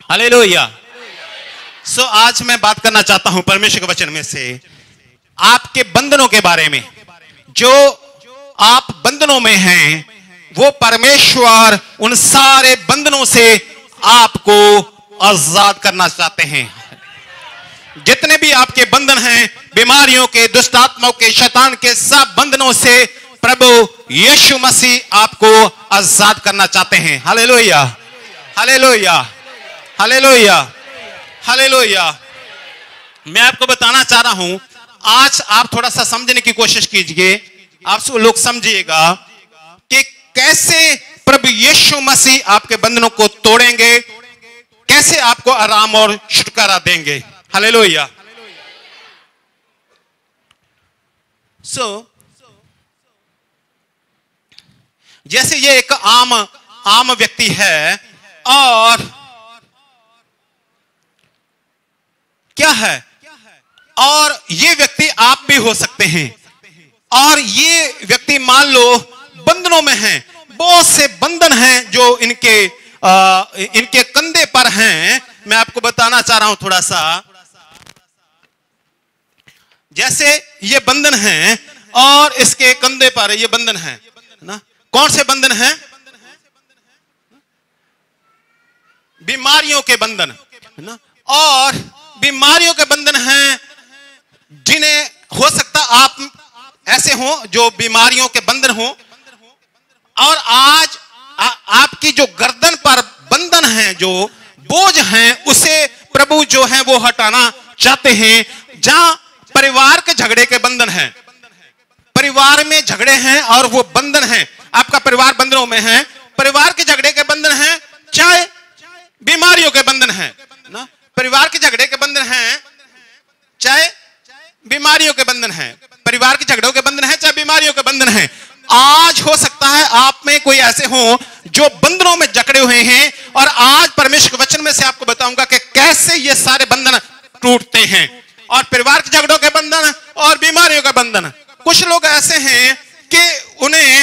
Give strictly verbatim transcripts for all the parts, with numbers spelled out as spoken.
Hallelujah. सो आज मैं बात करना चाहता हूं परमेश्वर के वचन में से आपके बंधनों के बारे में। जो आप बंधनों में हैं, वो परमेश्वर उन सारे बंधनों से आपको आजाद करना चाहते हैं। जितने भी आपके बंधन हैं, बीमारियों के, दुष्ट आत्माओं के, शैतान के, सब बंधनों से प्रभु यीशु मसीह आपको आजाद करना चाहते हैं। Hallelujah, hallelujah, hallelujah, hallelujah. मैं आपको बताना चाह रहा हूं, आज आप थोड़ा सा समझने की कोशिश कीजिए, आप सब लोग समझिएगा कि कैसे प्रभु यीशु मसीह आपके बंधनों को तोड़ेंगे, कैसे आपको आराम और छुटकारा देंगे। हालेलुया। सो जैसे ये एक आम आम व्यक्ति है, और क्या है, और ये व्यक्ति आप भी हो सकते हैं। और ये व्यक्ति मान लो बंधनों में हैं, बहुत से बंधन हैं जो इनके आ, इनके कंधे पर हैं। मैं आपको बताना चाह रहा हूं थोड़ा सा। जैसे ये बंधन हैं और इसके कंधे पर ये बंधन हैं ना। कौन से बंधन हैं? बीमारियों के बंधन ना। और बीमारियों के बंधन हैं जिन्हें हो सकता आप ऐसे हो जो बीमारियों के बंधन हो। और आज आ, आपकी जो गर्दन पर बंधन है, जो बोझ हैं, उसे प्रभु जो है वो हटाना चाहते हैं। जहां परिवार के झगड़े के बंधन हैं, परिवार में झगड़े हैं और वो बंधन हैं, आपका परिवार बंधनों में है, परिवार के झगड़े के बंधन हैं, चाहे बीमारियों के बंधन हैं ना। परिवार के झगड़े के बंधन हैं, चाहे बीमारियों के बंधन हैं, परिवार के झगड़ों के बंधन हैं, चाहे बीमारियों के बंधन हैं। आज हो सकता है आप में कोई ऐसे हो जो बंधनों में जकड़े हुए हैं, और आज परमेश्वर के वचन में से आपको बताऊंगा कि कैसे ये सारे बंधन टूटते हैं। और परिवार के झगड़ों के बंधन और बीमारियों का बंधन। कुछ लोग ऐसे हैं कि उन्हें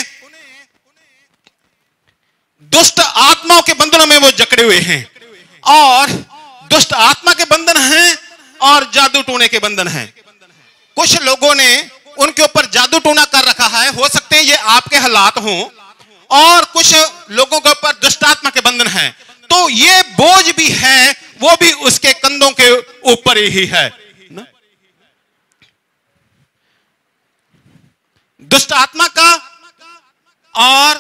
दुष्ट आत्माओं के बंधनों में वो जकड़े हुए हैं, और दुष्ट आत्मा के बंधन हैं और जादू टोने के बंधन हैं। कुछ लोगों ने उनके ऊपर जादू टोना कर रखा है, हो सकते हैं ये आपके हालात हों, और कुछ लोगों के ऊपर दुष्ट आत्मा के बंधन हैं। तो ये बोझ भी है, वो भी उसके कंधों के ऊपर ही है ना? दुष्ट आत्मा का और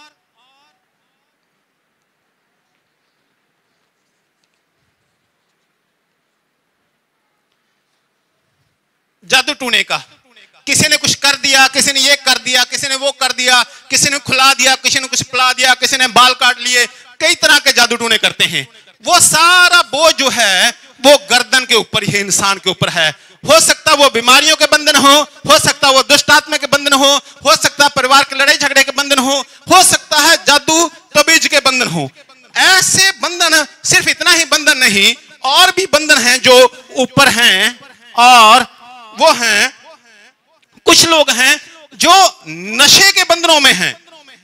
जादू टूने का। किसी ने कुछ कर दिया, किसी ने ये कर दिया, किसी ने वो कर दिया, किसी ने खुला दिया, किसी ने कुछ पिला दिया, किसी ने बाल काट लिए, कई तरह के जादू टूने करते हैं। वो सारा बोझ जो है वो गर्दन के ऊपर ही, इंसान के ऊपर है। हो सकता वो बीमारियों के बंधन हो, हो सकता वो दुष्ट आत्मा के बंधन हो, हो सकता परिवार के लड़ाई झगड़े के बंधन हो, हो सकता है जादू तबीज के बंधन हो। ऐसे बंधन, सिर्फ इतना ही बंधन नहीं, और भी बंधन हैं जो ऊपर हैं। और वो हैं, कुछ लोग हैं जो नशे के बंधनों में हैं,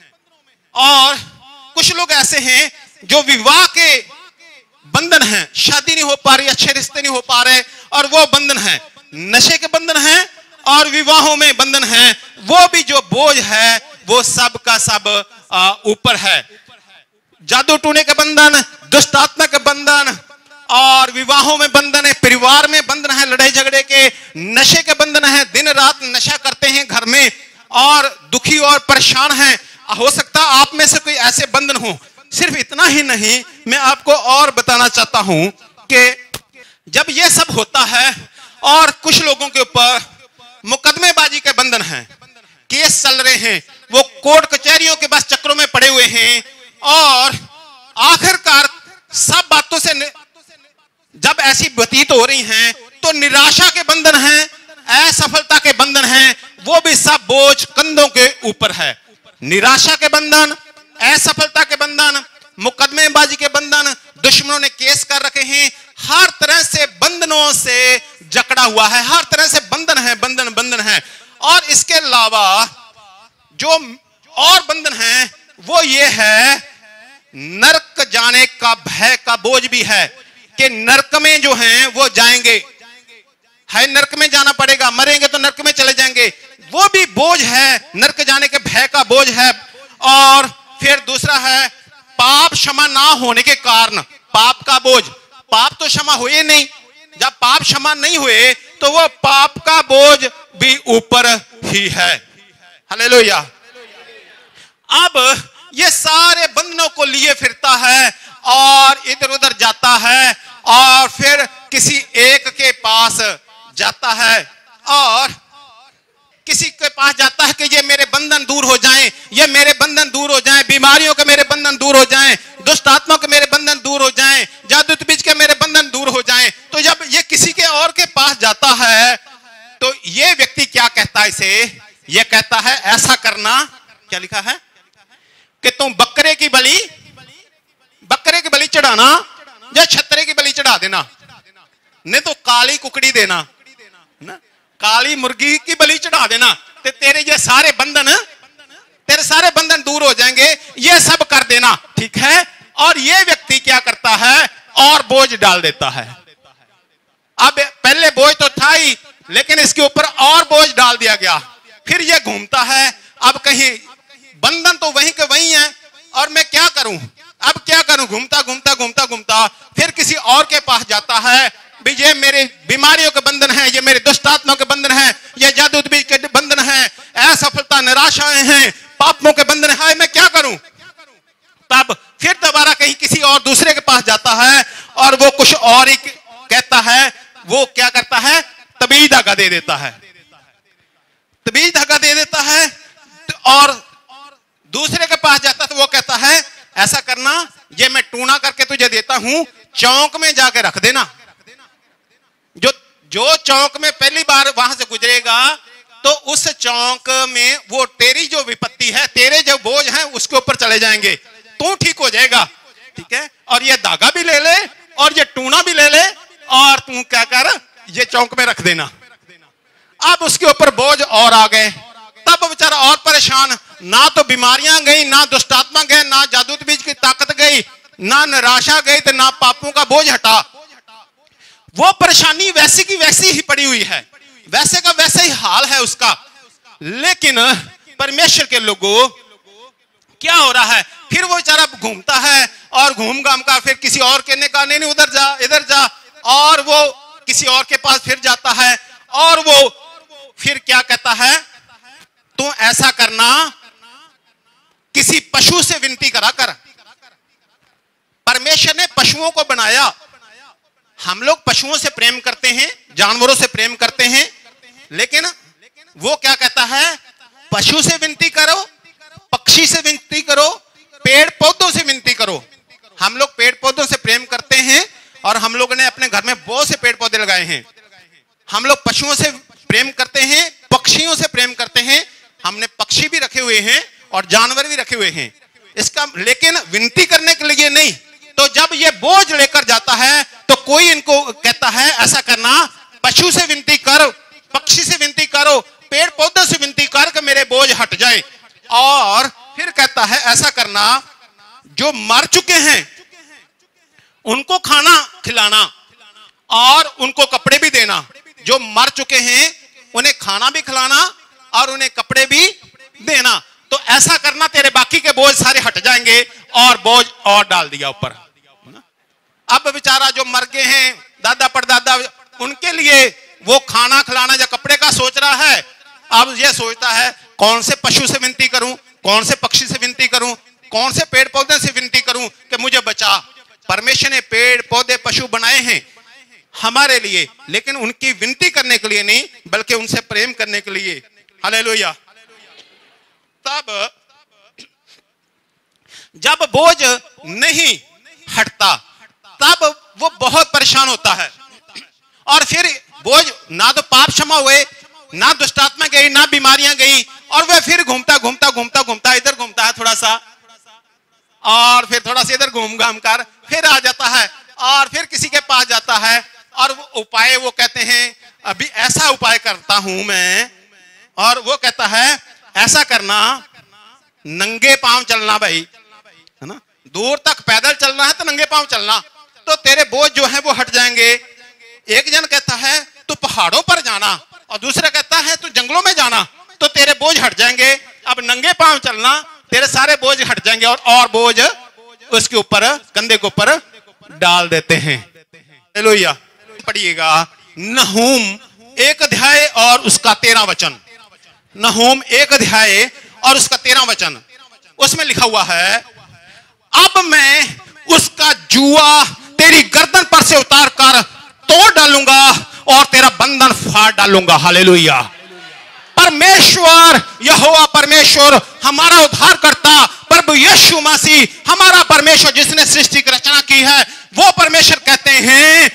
और कुछ लोग ऐसे हैं जो विवाह के बंधन हैं, शादी नहीं हो पा रही, अच्छे रिश्ते नहीं हो पा रहे, और वो बंधन हैं, नशे के बंधन हैं और विवाहों में बंधन हैं। वो भी जो बोझ है वो सब का सब ऊपर है। जादू टूने के बंधन, दुष्ट आत्मा के बंधन, और विवाहों में बंधन है, परिवार में बंधन है, लड़ाई झगड़े के, नशे के बंधन है, दिन रात नशा करते हैं घर में और दुखी और परेशान हैं। हो सकता आप में से कोई ऐसे बंधन हो। सिर्फ इतना ही नहीं, मैं आपको और बताना चाहता हूं कि जब यह सब होता है और कुछ लोगों के ऊपर मुकदमेबाजी के बंधन हैं, केस चल रहे हैं, वो कोर्ट कचहरियों के बस चक्रों में पड़े हुए हैं, और आखिरकार सब बातों से जब ऐसी व्यतीत हो रही हैं तो निराशा के बंधन हैं, असफलता के बंधन हैं, वो भी सब बोझ कंधों के ऊपर है। निराशा के बंधन, असफलता के बंधन, मुकदमेबाजी के बंधन, दुश्मनों ने केस कर रखे हैं, हर तरह से बंधनों से जकड़ा हुआ है, हर तरह से बंधन है, बंधन बंधन है। और इसके अलावा जो और बंधन है वो ये है नरक जाने का भय का बोझ भी है कि नरक में जो हैं वो जाएंगे, है नरक में जाना पड़ेगा, मरेंगे तो नरक में चले जाएंगे, वो भी बोझ है, नरक जाने के भय का बोझ है। और फिर दूसरा है पाप क्षमा ना होने के कारण पाप का बोझ, पाप तो क्षमा हुए नहीं, जब पाप क्षमा नहीं हुए तो वो पाप का बोझ भी ऊपर ही है। हालेलुया। अब ये सारे बंधनों को लिए फिरता है और इधर उधर जाता है और फिर किसी एक के पास जाता है और किसी के पास जाता है कि ये मेरे बंधन दूर हो जाएं, ये मेरे बंधन दूर हो जाएं, बीमारियों के मेरे बंधन दूर हो जाएं, दुष्ट आत्मा के मेरे बंधन दूर हो जाएं, जादू बीज के मेरे बंधन दूर हो जाएं। तो जब ये किसी के और के पास जाता है तो ये व्यक्ति क्या कहता है इसे, ये कहता है ऐसा करना, क्या लिखा है कि तुम बकरे की बलि बकरे की बलि चढ़ाना या छतरे की बलि चढ़ा देना, नहीं तो काली कुकड़ी देना ना, काली मुर्गी की बलि चढ़ा देना, ते तेरे ये सारे बंधन तेरे सारे बंधन दूर हो जाएंगे, ये सब कर देना, ठीक है। और ये व्यक्ति क्या करता है और बोझ डाल देता है। अब पहले बोझ तो था ही, लेकिन इसके ऊपर और बोझ डाल दिया गया। फिर ये घूमता है, अब कहीं बंधन तो वहीं के वहीं है और मैं क्या करूं, अब क्या करूं, घूमता घूमता घूमता घूमता फिर किसी और के पास जाता है, भी ये मेरे बीमारियों के बंधन हैं, ये मेरे दुष्ट आत्माओं के बंधन हैं, ये जादू बीज के बंधन हैं, असफलता निराशाएं हैं, पापों के बंधन हैं, मैं क्या करूं। तब फिर दोबारा कहीं किसी और दूसरे के पास जाता है और वो कुछ और ही कहता है, वो क्या करता है, तबीज धागा दे देता है, तबीज धागा दे देता है। और दूसरे के पास जाता तो वो कहता है ऐसा करना, ये मैं टूना करके तुझे देता हूं, चौक में जाके रख देना, जो जो चौक में पहली बार वहां से गुजरेगा तो उस चौक में वो तेरी जो विपत्ति है, तेरे जो बोझ हैं उसके ऊपर चले जाएंगे, तू ठीक हो जाएगा, ठीक है। और ये धागा भी ले ले और ये टूना भी ले ले और तू क्या कर, ये चौक में रख देना। अब उसके ऊपर बोझ और आ गए, तब बेचारा और परेशान, ना तो बीमारियां गई, ना दुष्टात्मा गए, ना जादू बीज की ताकत गई, ना निराशा गई, तो ना पापों का बोझ हटा। वो परेशानी वैसी की वैसी ही पड़ी हुई है, वैसे का वैसा ही हाल है उसका। लेकिन परमेश्वर के लोगों क्या हो रहा है, फिर वो बेचारा घूमता है और घूम घाम का फिर किसी और कहने का नहीं नहीं उधर जा इधर जा, और वो किसी और के पास फिर जाता है और वो फिर क्या कहता है, तू ऐसा करना, किसी पशु से विनती करा कर। परमेश्वर ने पशुओं को बनाया, हम लोग पशुओं से प्रेम करते हैं, जानवरों से प्रेम करते हैं, लेकिन वो क्या कहता है, पशु से विनती करो, पक्षी से विनती करो, पेड़ पौधों से विनती करो। हम लोग पेड़ पौधों से प्रेम करते हैं और हम लोगों ने अपने घर में बहुत से पेड़ पौधे लगाए हैं। हम लोग पशुओं से प्रेम करते हैं, पक्षियों से प्रेम करते हैं, हमने पक्षी भी रखे हुए हैं और जानवर भी रखे हुए हैं इसका, लेकिन विनती करने के लिए नहीं। तो जब ये बोझ लेकर जाता है तो कोई इनको कहता है ऐसा करना, पशु से विनती कर, पक्षी से विनती करो, पेड़ पौधों से विनती कर कि मेरे बोझ हट जाए। और फिर कहता है ऐसा करना, जो मर चुके हैं उनको खाना खिलाना और उनको कपड़े भी देना। जो मर चुके हैं उन्हें खाना भी खिलाना और उन्हें कपड़े भी देना। तो ऐसा करना, तेरे बाकी के बोझ सारे हट जाएंगे। और बोझ और डाल दिया ऊपर। अब बेचारा जो मर गए हैं दादा परदादा, उनके लिए वो खाना खिलाना या कपड़े का सोच रहा है। अब ये सोचता है कौन से पशु से विनती करूं, कौन से पक्षी से विनती करूं, कौन से पेड़ पौधे से विनती करूं कि मुझे बचा। परमेश्वर ने पेड़ पौधे पशु बनाए हैं हमारे लिए, लेकिन उनकी विनती करने के लिए नहीं, बल्कि उनसे प्रेम करने के लिए। हालेलुया। तब जब बोझ नहीं हटता तब वो बहुत परेशान होता है। और फिर बोझ, ना तो पाप क्षमा हुए, ना दुष्टात्मा गई, ना बीमारियां गई, और वह फिर घूमता घूमता घूमता घूमता इधर घूमता है थोड़ा सा, और फिर थोड़ा सा इधर घूम घाम कर फिर आ जाता है और फिर किसी के पास जाता है। और वो उपाय वो कहते हैं अभी ऐसा उपाय करता हूं मैं, और वो कहता है ऐसा करना, नंगे पांव चलना भाई, है ना, दूर तक पैदल चलना है तो नंगे पांव चलना, तो तेरे बोझ जो है वो हट जाएंगे। एक जन कहता है तू पहाड़ों पर जाना और दूसरा कहता है तू जंगलों में जाना, तो तेरे बोझ हट जाएंगे। अब नंगे पांव चलना, तेरे सारे बोझ हट जाएंगे और और बोझ उसके ऊपर, कंधे के ऊपर डाल देते हैं। हालेलुया। पढ़िएगा नहूम एक अध्याय और उसका तेरह वचन। नहूम एक अध्याय और उसका तेरह वचन, उसमें लिखा हुआ है, अब मैं उसका जुआ तेरी गर्दन पर से उतार कर तोड़ डालूंगा और तेरा बंधन फाड़ डालूंगा। हालेलुया। परमेश्वर यहोवा परमेश्वर हमारा उद्धार करता प्रभु यीशु मसीह हमारा परमेश्वर जिसने सृष्टि की रचना की है, वो परमेश्वर कहते हैं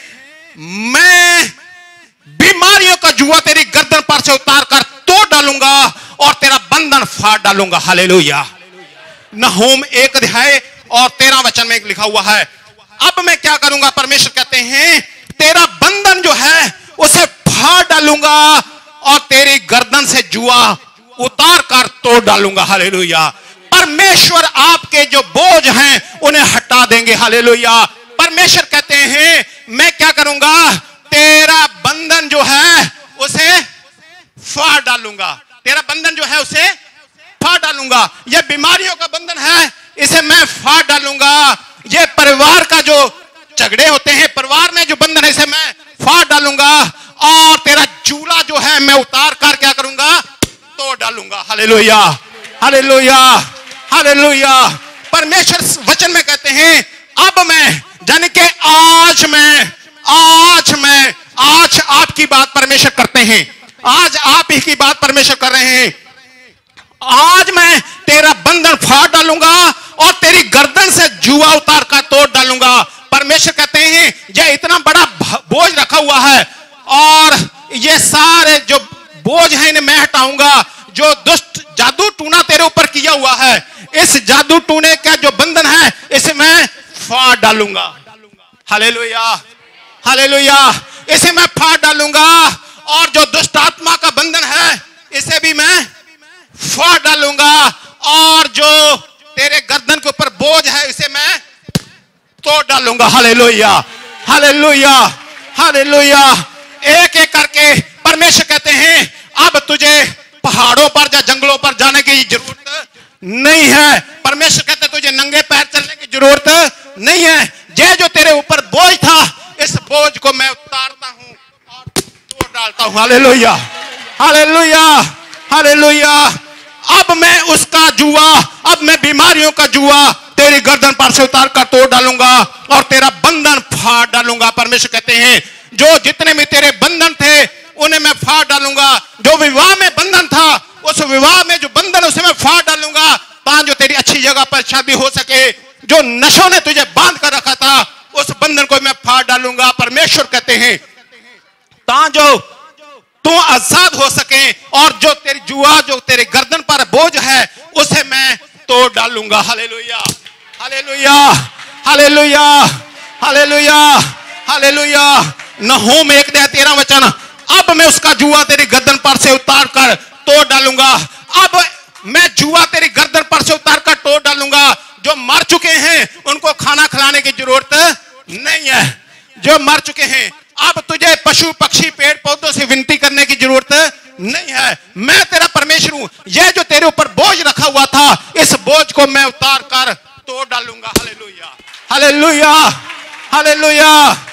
मैं बीमारियों का जुआ तेरी गर्दन पर से उतार कर तोड़ डालूंगा और तेरा बंधन फाड़ डालूंगा। हालेलुया। नहूम एक अध्याय और तेरह वचन में लिखा हुआ है, अब मैं क्या करूंगा, परमेश्वर कहते हैं तेरा बंधन जो है उसे फाड़ डालूंगा और तेरी गर्दन से जुआ उतार कर तोड़ डालूंगा। हालेलुया। परमेश्वर आपके जो बोझ हैं उन्हें हटा देंगे। हालेलुया। परमेश्वर कहते हैं मैं क्या करूंगा, तेरा बंधन जो है उसे फाड़ डालूंगा, तेरा बंधन जो है उसे फाड़ डालूंगा। यह बीमारियों का बंधन है, इसे मैं फाड़ डालूंगा। ये परिवार का जो झगड़े होते हैं, परिवार में जो बंधन है, इसे मैं फाड़ डालूंगा और तेरा जूला जो है मैं उतार कर क्या करूंगा, तोड़ डालूंगा। हालेलुया। हालेलुया। हालेलुया। परमेश्वर वचन में कहते हैं अब मैं, यानी कि आज मैं, आज मैं, आज आपकी बात परमेश्वर करते हैं, आज आप ही की बात परमेश्वर कर रहे हैं। आज मैं तेरा बंधन फाड़ डालूंगा और तेरी गर्दन से जुआ उतार कर तोड़ डालूंगा। परमेश्वर कहते हैं यह इतना बड़ा बोझ रखा हुआ है और ये सारे जो बोझ है इन्हें मैं हटाऊंगा। जो दुष्ट जादू टूना तेरे ऊपर किया हुआ है, इस जादू टूने का जो बंधन है इसे मैं फाड़ डालूंगा। हालेलुया। हालेलुया। इसे मैं फाड़ डालूंगा और जो दुष्ट आत्मा का बंधन है इसे भी मैं फाड़ डालूंगा और जो तेरे गर्दन के ऊपर बोझ है इसे मैं तोड़ डालूंगा। हालेलुया। हालेलुया। हालेलुया। एक एक करके परमेश्वर कहते हैं अब तुझे पहाड़ों पर या जंगलों पर जाने की जरूरत नहीं है। परमेश्वर कहते हैं तुझे नंगे पैर चलने की जरूरत नहीं है। ये जो तेरे ऊपर बोझ था, इस बोझ को मैं उतारता हूं और तोड़ डालता हूं। हालेलुया। हालेलुया। हालेलुया। अब मैं उसका जुआ, अब मैं बीमारियों का जुआ तेरी गर्दन पर से उतार कर तोड़ डालूंगा और तेरा बंधन फाड़ डालूंगा। परमेश्वर कहते हैं जो जितने भी तेरे बंधन थे उन्हें मैं फाड़ डालूंगा। जो विवाह में बंधन था, उस विवाह में जो बंधन उसे मैं फाड़ डालूंगा, ताकि जो तेरी अच्छी जगह पर शादी हो सके। जो नशों ने तुझे बांध कर रखा था, उस बंधन को मैं फाड़ डालूंगा। परमेश्वर कहते हैं ताकि जो तू आजाद हो सके और जो तेरी जुआ, जो तेरे गर्दन पर बोझ है, उसे मैं तोड़ डालूंगा। Hallelujah. Hallelujah. Hallelujah. Hallelujah. Hallelujah. Nahum एक अध्याय तेरह वचन, अब मैं उसका जुआ तेरी गर्दन पर से उतार कर तोड़ डालूंगा। अब मैं जुआ तेरी गर्दन पर से उतार कर तोड़ डालूंगा। जो मर चुके हैं उनको खाना खिलाने की जरूरत नहीं है। जो मर चुके हैं, अब तुझे पशु पक्षी पेड़ पौधों से विनती करने की जरूरत नहीं है। मैं तेरा परमेश्वर हूं। यह जो तेरे ऊपर बोझ रखा हुआ था, इस बोझ को मैं उतार कर तोड़ डालूंगा। हालेलुया। हालेलुया। हालेलुया।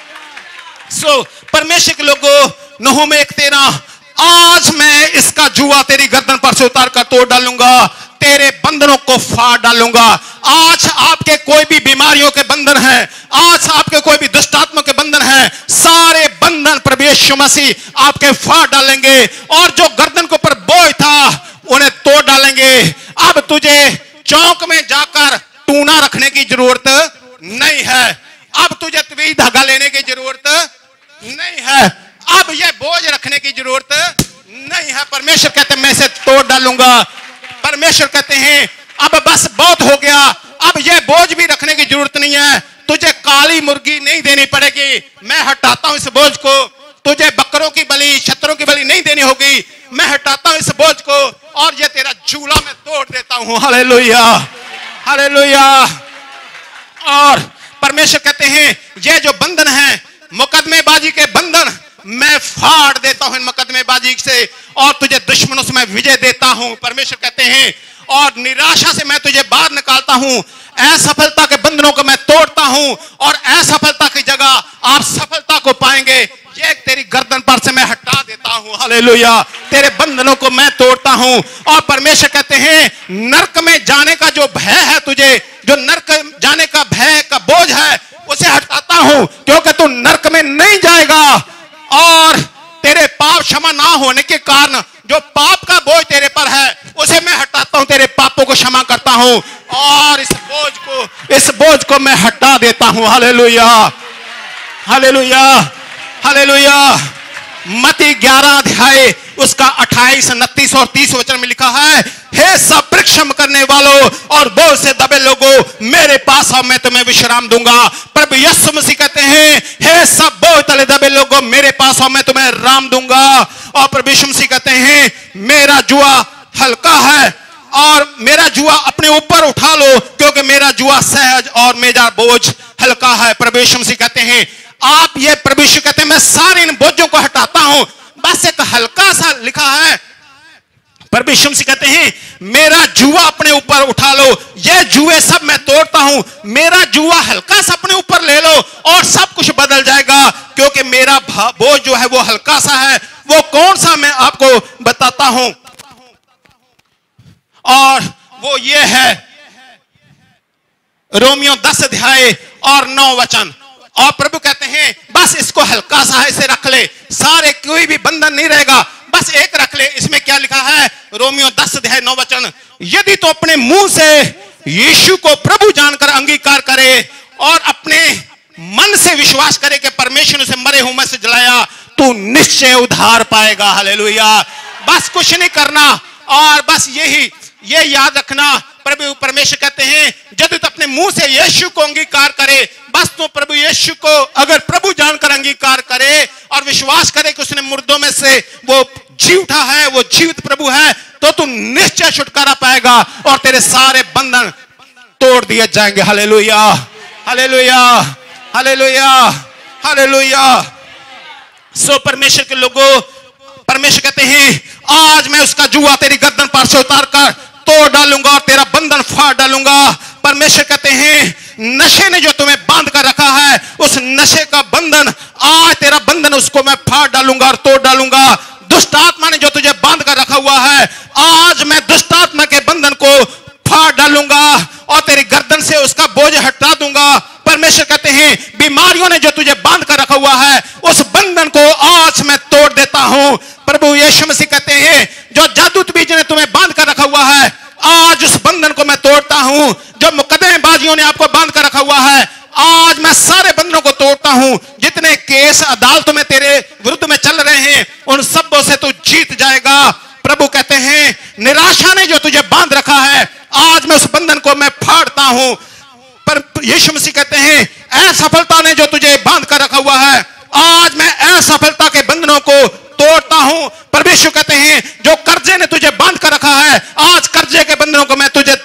सो परमेश्वर के लोगों, नहूम एक तेरह, आज मैं इसका जुआ तेरी गर्दन पर से उतार कर तोड़ डालूंगा, तेरे बंधनों को फाड़ डालूंगा। आज आपके कोई भी बीमारियों के बंधन हैं, आज आपके कोई भी दुष्ट आत्मा के बंधन हैं, सारे बंधन प्रभु यीशु मसीह आपके फाड़ डालेंगे और जो गर्दन के ऊपर बोझ था उन्हें तोड़ डालेंगे। अब तुझे चौक में जाकर टूना रखने की जरूरत नहीं है। अब तुझे तवीज धागा लेने की जरूरत नहीं है। अब यह बोझ रखने की जरूरत नहीं है। परमेश्वर कहते हैं मैं इसे तोड़ डालूंगा। परमेश्वर कहते हैं अब बस बहुत हो गया, अब यह बोझ भी रखने की जरूरत नहीं है। तुझे काली मुर्गी नहीं देनी पड़ेगी, मैं हटाता हूं इस बोझ को। तुझे बकरों की बलि, शतरों की बलि नहीं देनी होगी, मैं हटाता हूं इस बोझ को और यह तेरा झूला मैं तोड़ देता हूं। हालेलुया। हालेलुया। और परमेश्वर कहते हैं ये जो बंधन है, मुकदमेबाजी के बंधन, मैं फाड़ देता हूं इन मुकदमेबाजी से और तुझे दुश्मनों से मैं विजय देता हूं। परमेश्वर कहते हैं और निराशा से मैं तुझे बाहर निकालता हूं, असफलता के बंधनों को मैं तोड़ता हूं और असफलता की जगह आप सफलता को पाएंगे। ये तेरी गर्दन पर से मैं हटा देता हूं, हालेलुया, तेरे बंधनों को मैं तोड़ता हूं। और परमेश्वर कहते हैं नरक में जाने का जो भय है तुझे, जो नरक जाने का भय का बोझ है, उसे हटाता हूं, क्योंकि तू नरक में नहीं जाएगा। और तेरे पाप क्षमा ना होने के कारण जो पाप का बोझ तेरे पर है उसे मैं हटाता हूं, तेरे पापों को क्षमा करता हूं और इस बोझ को इस बोझ को मैं हटा देता हूं। Hallelujah, hallelujah, hallelujah. मत्ती ग्यारह अध्याय उसका अट्ठाईस, उनतीस और तीस वचन में लिखा है, हे सब परिश्रम करने वालों और बोझ से दबे लोगों, मेरे पास आओ, मैं तुम्हें विश्राम दूंगा। प्रभु यीशु मसीह कहते हैं, हे सब बोझ तले दबे लोगों, मेरे पास आओ, मैं तुम्हें आराम दूंगा। और प्रभु यीशु मसीह कहते हैं मेरा जुआ हल्का है और मेरा जुआ अपने ऊपर उठा लो, क्योंकि मेरा जुआ सहज और मेरा बोझ हल्का है। प्रभु यीशु मसीह कहते हैं आप ये प्रभु यीशु कहते हैं मैं सारे इन बोझों को हटाता हूं, बस एक हल्का सा लिखा है। प्रभु यीशु मसीह कहते हैं मेरा जुआ अपने ऊपर उठा लो, ये जुए सब मैं तोड़ता हूं, मेरा जुआ हल्का सा अपने ऊपर ले लो और सब कुछ बदल जाएगा, क्योंकि मेरा बोझ जो है वो हल्का सा है। वो कौन सा मैं आपको बताता हूं, और वो ये है रोमियो दस अध्याय और नौ वचन। और प्रभु कहते हैं बस इसको हल्का सा है, इसे रख ले, सारे कोई भी बंधन नहीं रहेगा, बस एक रख ले। इसमें क्या लिखा है, रोमियो दस अध्याय नौ वचन, यदि तो अपने मुंह से यीशु को प्रभु जानकर अंगीकार करे और अपने मन से विश्वास करे कि परमेश्वर ने उसे मरे हुए में से जलाया, तू निश्चय उद्धार पाएगा। हालेलुया, बस कुछ नहीं करना और बस यही ये याद रखना। प्रभु परमेश्वर कहते हैं यदि तो अपने मुंह से यीशु को अंगीकार करे, बस तो प्रभु यीशु को अगर प्रभु जानकर अंगीकार करे और विश्वास करे कि उसने मुर्दों में से वो जी उठा है, वो जीवित प्रभु है, तो तू निश्चय छुटकारा पाएगा और तेरे सारे बंधन तोड़ दिए जाएंगे। Hallelujah, hallelujah, hallelujah, hallelujah. So परमेश्वर के लोगों, परमेश्वर कहते हैं आज मैं उसका जुआ तेरी गर्दन पर से उतार कर तोड़ डालूंगा और तेरा बंधन फाड़ डालूंगा। परमेश्वर कहते हैं नशे ने जो तुम्हें बांध कर रखा है, उस नशे का बंधन आज तेरा बंधन उसको मैं फाड़ डालूंगा और तोड़ डालूंगा। दुष्ट आत्मा ने जो तुझे बांध कर रखा हुआ है, आज मैं दुष्ट आत्मा के बंधन को फाड़ डालूंगा और तेरी गर्दन से उसका बोझ हटा दूंगा। परमेश्वर कहते हैं बीमारियों ने जो तुझे बांध कर रखा हुआ है, उस बंधन को आज मैं तोड़ देता हूं। प्रभु यीशु मसीह कहते हैं जो जादू बीज ने तुम्हें बांध कर रखा हुआ है, आज उस बंधन को मैं तोड़ता हूं। जो मुकदमेबाजियों ने आपको बांध कर रखा हुआ है, आज मैं सारे बंधनों को तोड़ता हूं। जितने केस अदालतों में तेरे विरुद्ध में चल रहे हैं, उन सबों से तू जीत जाएगा। प्रभु कहते हैं निराशा ने जो तुझे बांध रखा है, आज मैं उस बंधन को मैं फाड़ता हूं। पर यीशु मसीह कहते हैं असफलता ने जो तुझे बांध कर रखा हुआ है, आज मैं असफलता के बंधनों को तोड़ता हूं। परमेश्वर कहते हैं जो कर्जे ने तुझे बांध कर रखा है, आज कर्जे के बंधनों को मैं तुझे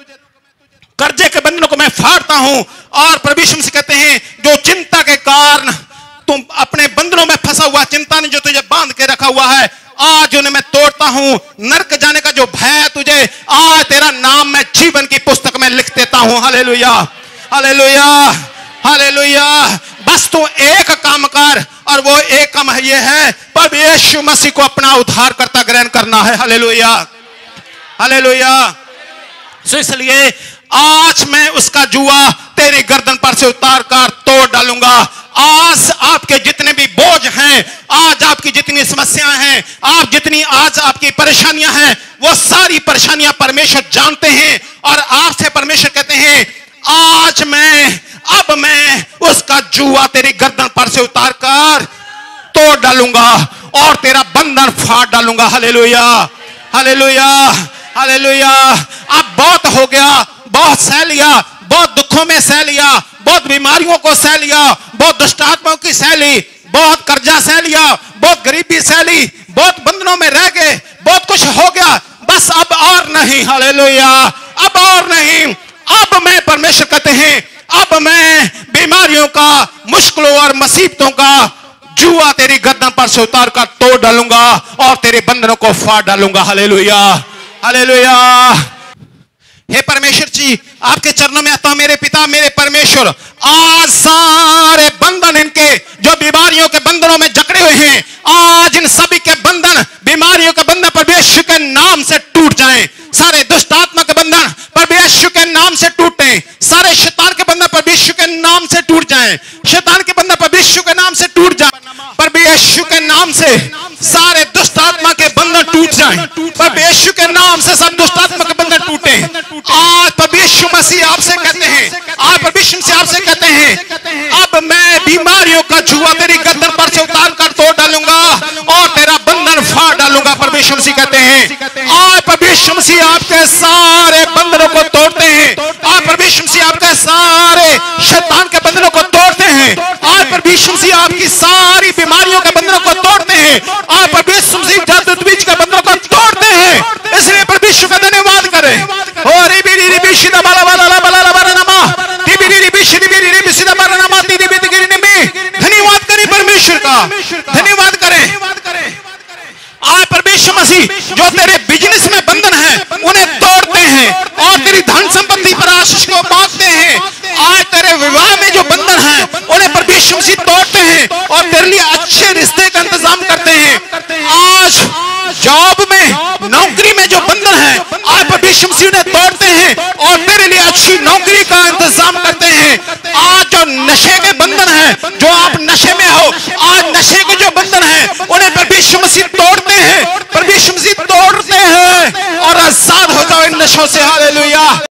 कर्जे के बंधनों को मैं फाड़ता हूं। और परमेश्वर मसीह कहते हैं जो चिंता के कारण तुम अपने बंधनों में फंसा हुआ, चिंता ने जो तुझे बांध के रखा हुआ है, आज उन्हें मैं तोड़ता हूं। नरक जाने का जो भय है तुझे, आज तेरा नाम मैं जीवन की पुस्तक में लिख देता हूं। Hallelujah, hallelujah, hallelujah. बस तू एक काम कर और वो एक काम ये है, पर यीशु मसीह को अपना उद्धार करता ग्रहण करना है। Hallelujah, hallelujah. सो इसलिए आज मैं उसका जुआ तेरी गर्दन पर से उतार कर तोड़ डालूंगा। आज आपके जितने भी बोझ हैं, आज आपकी जितनी समस्याएं हैं, आप जितनी आज आपकी परेशानियां हैं, वो सारी परेशानियां परमेश्वर जानते हैं। और आपसे परमेश्वर कहते हैं आज मैं अब मैं उसका जुआ तेरी गर्दन पर से उतार कर तोड़ डालूंगा और तेरा बंधन फाड़ डालूंगा। Hallelujah, hallelujah, hallelujah. अब बहुत हो गया, बहुत सह लिया, बहुत दुखों में सह लिया, बहुत बीमारियों को सह लिया, बहुत दुष्ट आत्माओं की सह ली, बहुत कर्जा सह लिया, बहुत गरीबी सह ली, बहुत बंधनों में रह गए, बहुत कुछ हो गया, बस अब और नहीं। हालेलुया, अब और नहीं। अब मैं, परमेश्वर कहते हैं, अब मैं बीमारियों का, मुश्किलों और मुसीबतों का जुआ तेरी गर्दन पर से उतार कर तोड़ डालूंगा और तेरे बंधनों को फाड़ डालूंगा। Hallelujah, hallelujah. हे परमेश्वर जी, आपके चरणों में आता हूं मेरे पिता, मेरे परमेश्वर, आज सारे बंधन इनके जो बीमारियों के बंधनों में जकड़े हुए हैं, आज इन सभी के बंधन, बीमारियों के बंधन परमेश्वर के नाम से टूट जाएं। सारे दुष्ट आत्मा के बंधन परमेश्वर के नाम से टूटे। सारे शैतान के बंधन परमेश्वर के नाम से टूट जाएं। शैतान के बंधन परमेश्वर के नाम से टूट जाएं। परमेश्वर के नाम से सारे दुष्ट आत्मा के बंधन टूट जाएं। परमेश्वर के नाम से सब दुष्ट आत्मा के बंधन टूटे। आज परमेश्वर मसीह आपसे कहते हैं, आज परमेश्वर से आपसे कहते हैं, अब मैं बीमारियों का जुआ तेरी गर्दन पर से उतार कर तोड़ डालूंगा और तेरा बंधन फाड़ डालूंगा। परमेश्वर मसीह कहते हैं, आज परमेश्वर मसीह आपके सारे बंधनों को तोड़ते हैं। आज परमेश्वर मसीह आपके सारे शैतान के बंधनों को तोड़ते हैं। आज परमेश्वर मसीह आपकी सारी बीमारियों के बंधनों को तोड़ते हैं। आज परमेश्वर मसीह जादू बीच के बंधनों को तोड़ते हैं। इसलिए परमेश्वर का धन्यवाद करें। और रिबी रिबी शिदा बाला बाला बाला बाला नमा रिबी रिबी शिदी रिबी रिबी शिदा बाला नमा रिबी रिबी रिबी। धन्यवाद करें परमेश्वर का, धन्यवाद करें। आज परमेश्वर मसीह जो तेरे बिजनेस में बंधन है उन्हें तोड़ते हैं और तेरी धन संपत्ति पर आशीष को मांगते हैं। आज तेरे विवाह में जो बंधन है उन्हें परमेश्वर मसीह तोड़ते हैं और तेरे लिए अच्छे रिश्ते का इंतजाम करते हैं। आज जॉब में, नौकरी में जो बंधन है आज परमेश्वर मसीह उन्हें तोड़ते हैं और तेरे लिए अच्छी नौकरी का इंतजाम करते हैं। आज जो नशे के बंधन है, जो आप नशे में हो, आज नशे के जो बंधन है उन्हें परमेश्वर मसीह तोड़ते हैं। परमेश्वर मसीह तोड़ते हैं और आजाद हो जाओ इन नशों से। हालेलुया।